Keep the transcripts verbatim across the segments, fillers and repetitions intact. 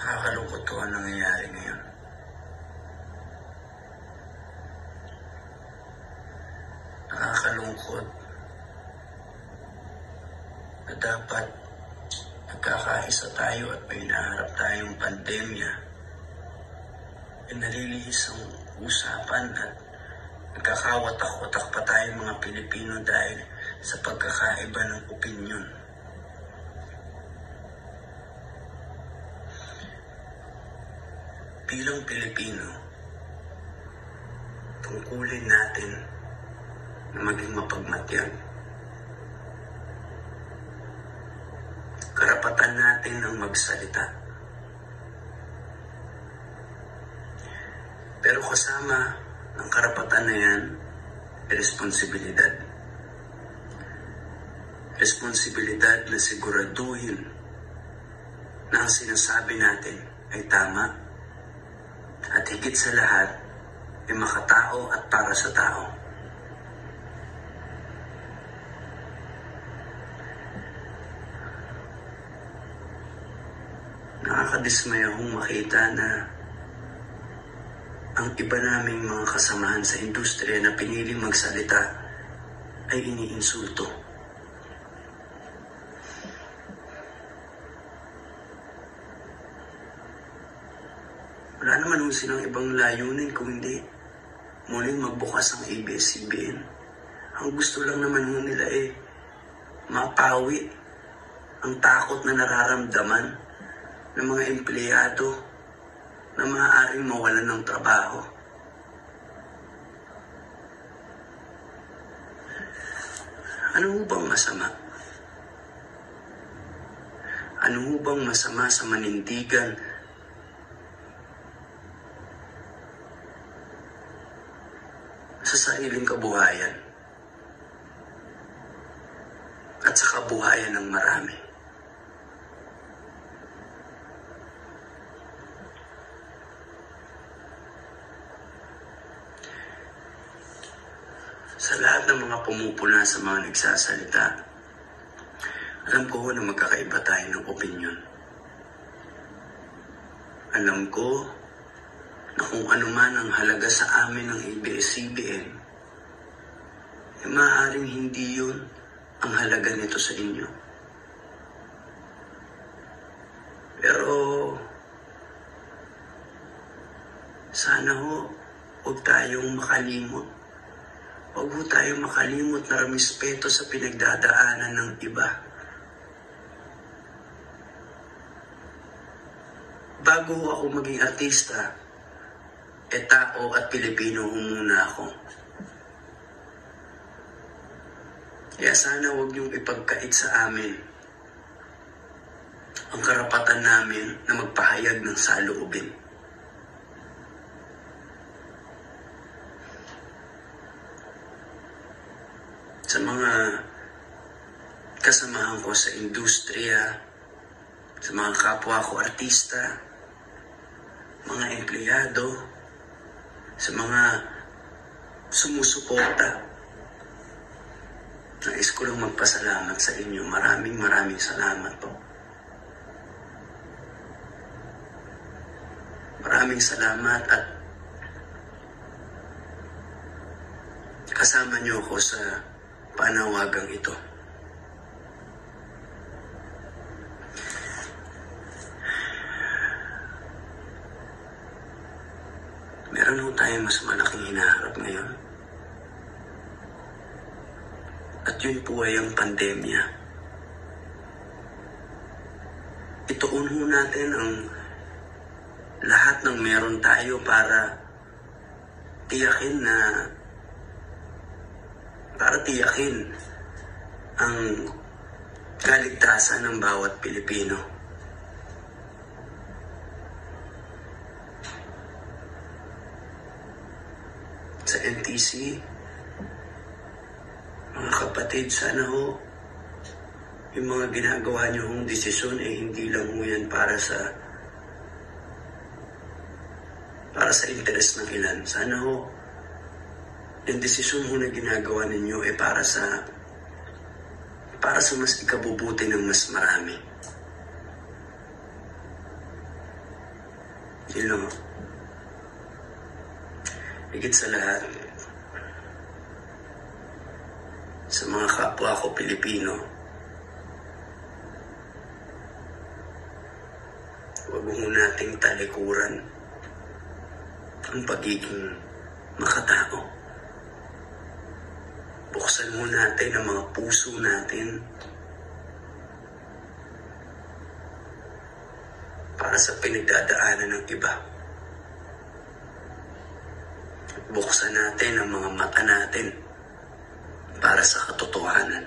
Nakakalungkot to ang nangyayari ngayon. Nakakalungkot na dapat nagkakaisa tayo at may naharap tayong pandemya. E nalilihis ang usapan at nagkakawatak-watak pa tayong mga Pilipino dahil sa pagkakaiba ng opinyon. Bilang Pilipino, tungkulin natin na maging mapagmatyag. Karapatan natin ang magsalita. Pero kasama ng karapatan na yan ay responsibilidad. Responsibilidad na siguraduhin na ang sinasabi natin ay tama at higit sa lahat ay makatao at para sa tao. Nakakadismaya kong makita na ang iba naming mga kasamahan sa industriya na piniling magsalita ay iniinsulto. Wala naman kung silang ibang layunin kung hindi muling magbukas ang A B S C B N. Ang gusto lang naman mo nila eh mapawi ang takot na nararamdaman ng mga empleyado na maaaring mawalan ng trabaho. Ano ho bang masama? Ano ho bang masama sa manindigan sa sariling kabuhayan at sa kabuhayan ng marami? Sa lahat ng mga pumupuna sa mga nagsasalita, alam ko na magkakaiba tayo ng opinyon. Alam ko na kung ano man ang halaga sa amin ng A B S C B N, eh maaaring hindi yun ang halaga nito sa inyo. Pero sana ho, huwag tayong makalimot. Huwag ho tayong makalimot na respeto sa pinagdadaanan ng iba. Bago ako maging artista, e tao at Pilipino muna ako. Kaya sana huwag niyong ipagkait sa amin ang karapatan namin na magpahayag ng saloobin. Sa mga kasamahan ko sa industriya, sa mga kapwa ko artista, mga empleyado, sa mga sumusuporta, nais ko lang magpasalamat sa inyo. Maraming maraming salamat po. Maraming salamat at kasama niyo ako sa panawagang ito. Meron ho tayong mas malaking hinaharap ngayon. At yun po ay ang pandemya. Ituon ho natin ang lahat ng meron tayo para tiyakin na para tiyakin ang kaligtasan ng bawat Pilipino. Sa N T C, mga kapatid, sana ho, yung mga ginagawa niyo hong desisyon eh hindi lang ho yan para sa para sa interes ng ilan. Sana ho, yung desisyon ho na ginagawa ninyo eh para sa para sa mas ikabubuti ng mas marami. Yun lang. Higit sa lahat, sa mga kapwa ko Pilipino, huwag mo nating talikuran ang pagiging makatao. Buksan mo natin ang mga puso natin para sa pinagdadaanan ng iba. Buksan natin ang mga mata natin para sa katotohanan.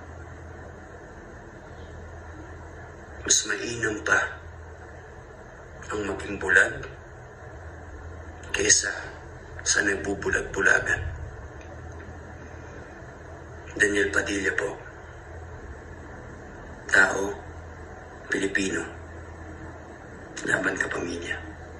Mas mainam pa ang maging bulag kaysa sa nagbubulag-bulagan. Daniel Padilla po. Tao, Pilipino, laban ka pamilya.